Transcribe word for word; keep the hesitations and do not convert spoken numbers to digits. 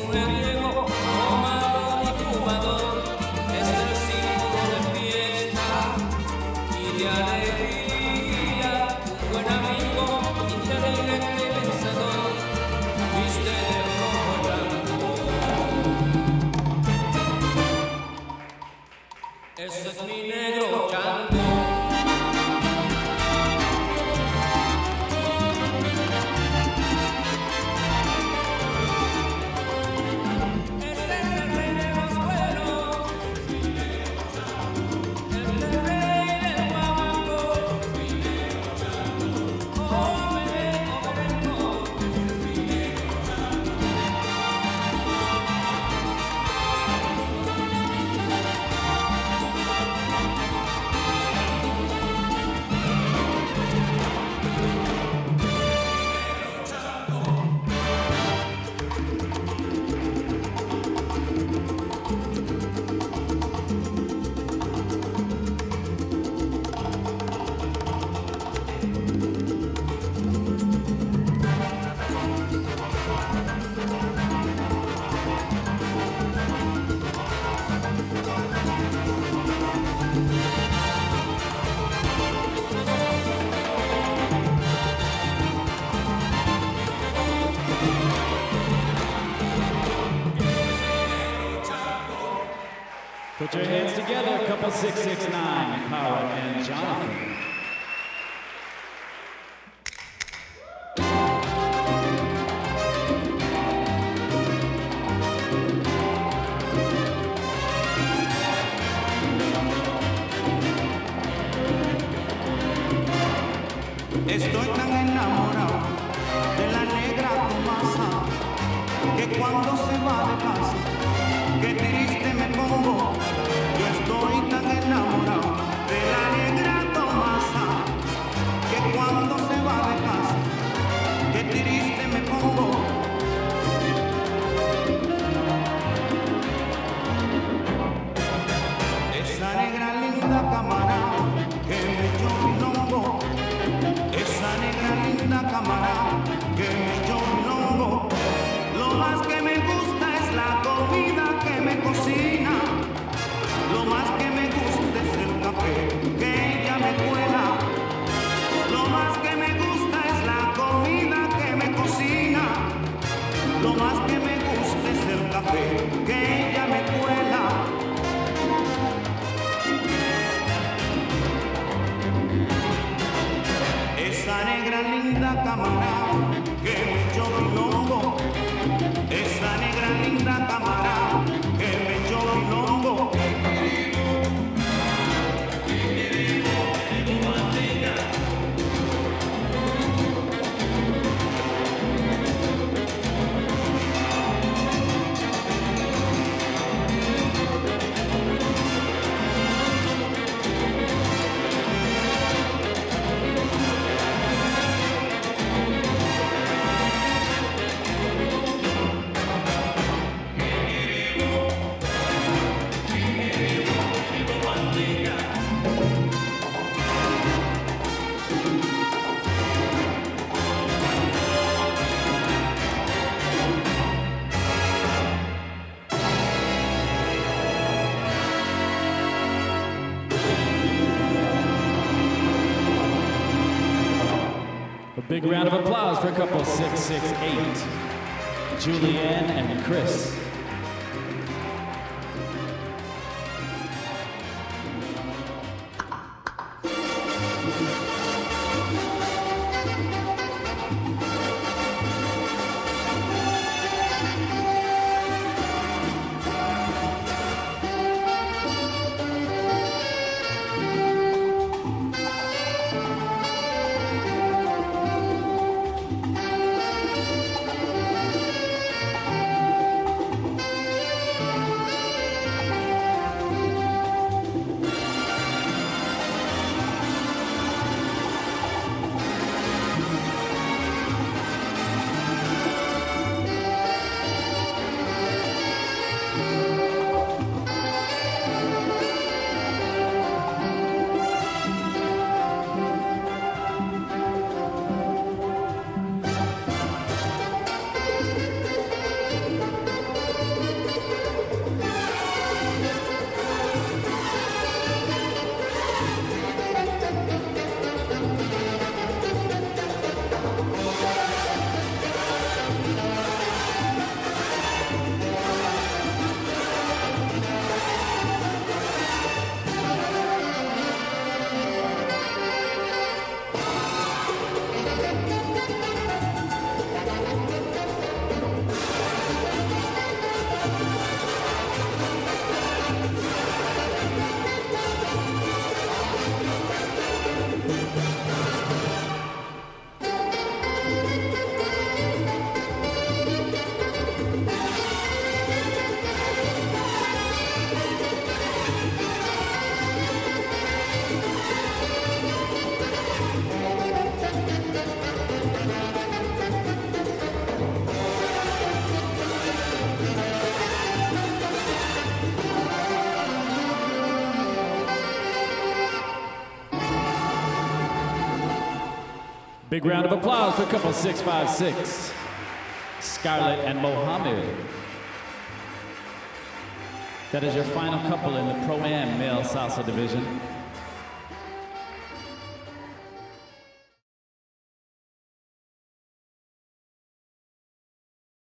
mujeriego, tomador y fumador, es el símbolo de fiesta y de alegría. Un buen amigo, inteligente y vencedor, viste de rojo blanco. Ese es mi negro Chango. Put your hands together, couple six six nine, Cara and Jonathan. Estoy tan enamorado de la negra Tomasa que cuando se va de casa, qué triste me pongo. Yo estoy tan enamorado de la negra Tomasa que cuando se va de casa, qué triste me pongo. Esa negra linda camarada que me echó mi longo, esa negra linda camarada que me echó mi longo. Lo más que me gusta es la comida que me cocina, lo más que me gusta es el café que ella me cuela, lo más que me gusta es la comida que me cocina, lo más que me gusta es el café que ella me cuela. Esa negra linda camarada que me echó mi longo, esa negra linda camarada que me echó mi longo. A big round of applause for couple six six eight, Julianne and Chris. big round of applause for couple six five six, Scarlett and Mohammed. That is your final couple in the Pro-Am male salsa division.